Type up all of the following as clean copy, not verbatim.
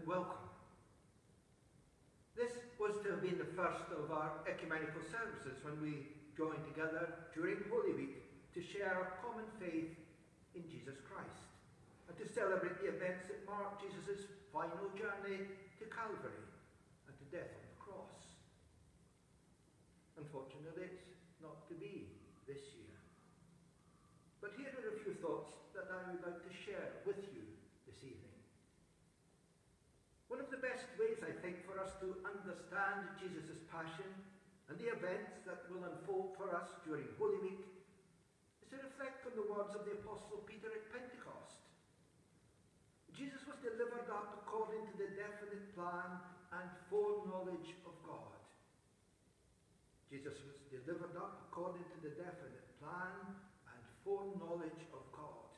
welcome. This was to have been the first of our ecumenical services when we joined together during Holy Week to share our common faith in Jesus Christ and to celebrate the events that mark Jesus' final journey to Calvary and to death on the cross. Unfortunately, it's not to be this year. But here are a few thoughts that I would like to share with you this evening. One of the best ways, I think, for us to understand Jesus' passion and the events that will unfold for us during Holy Week is to reflect on the words of the Apostle Peter at Pentecost. Jesus was delivered up according to the definite plan and foreknowledge of God. Jesus was delivered up according to the definite plan and foreknowledge of God.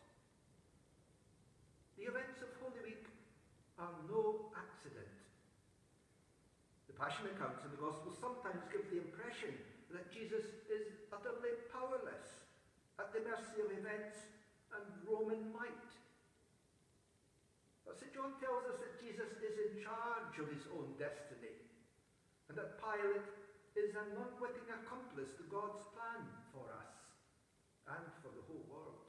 The events of Holy Week are no accident. The Passion accounts in the Gospel sometimes give the impression that Jesus is utterly powerless, at the mercy of events and Roman might. But St. John tells us that Jesus is in charge of his own destiny, and that Pilate is an unwitting accomplice to God's plan for us and for the whole world.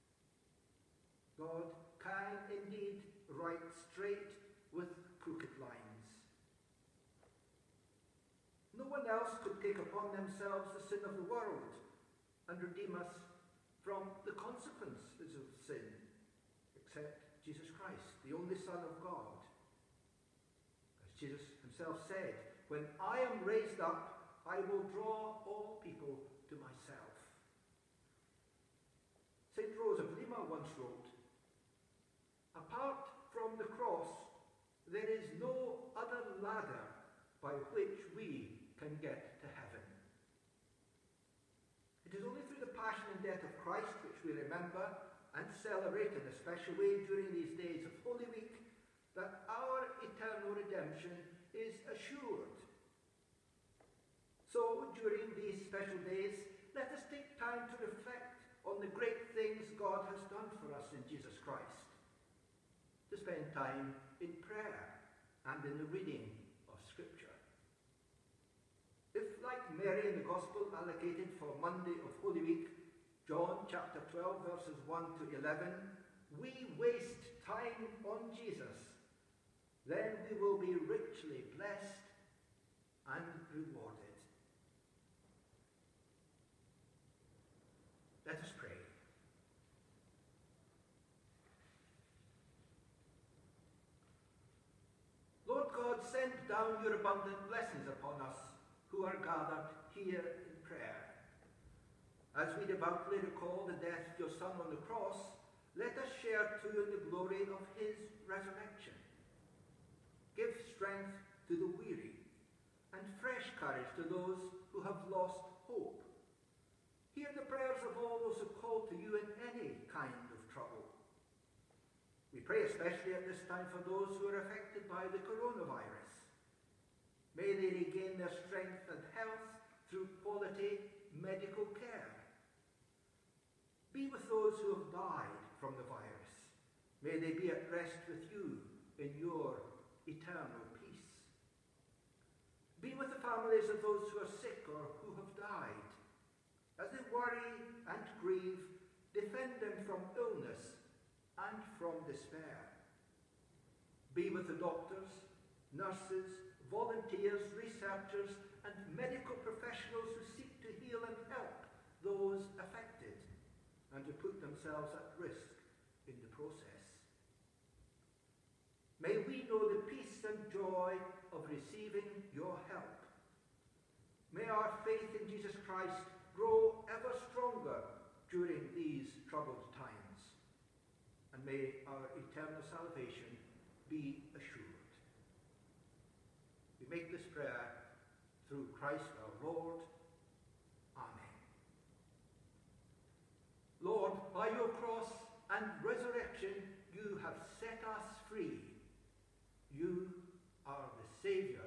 God can indeed write straight with crooked lines. No one else could take upon themselves the sin of the world and redeem us from the consequences of sin, except Jesus Christ, the only Son of God. As Jesus himself said, "When I am raised up, I will draw all people to myself." St. Rose of Lima once wrote, "Apart from the cross, there is no other ladder by which we can get to heaven." It is only through the passion and death of Christ, which we remember and celebrate in a special way during these days of Holy Week, that our eternal redemption is assured. So, during these special days, let us take time to reflect on the great things God has done for us in Jesus Christ, to spend time in prayer and in the reading of Scripture. If, like Mary in the Gospel allocated for Monday of Holy Week, John chapter 12, verses 1 to 11, we waste time on Jesus, then we will be richly blessed and rewarded. Let us pray. Lord God, send down your abundant blessings upon us who are gathered here in prayer. As we devoutly recall the death of your Son on the cross, let us share too in the glory of his resurrection. Give strength to the weary and fresh courage to those who have lost hope. Hear the prayers of all those who call to you in any kind of trouble. We pray especially at this time for those who are affected by the coronavirus. May they regain their strength and health through quality medical care. Be with those who have died from the virus. May they be at rest with you in your eternal peace. Be with the families of those who are sick or who have died. As they worry and grieve, defend them from illness and from despair. Be with the doctors, nurses, volunteers, researchers, and medical professionals who seek to heal and help those affected and to put themselves at risk in the process. May we know the peace and joy of receiving your help. May our faith in Jesus Christ grow ever stronger during these troubled times, and may our eternal salvation be assured. We make this prayer through Christ our Lord. Amen. Lord, by your cross and resurrection, you have set us free. You are the Saviour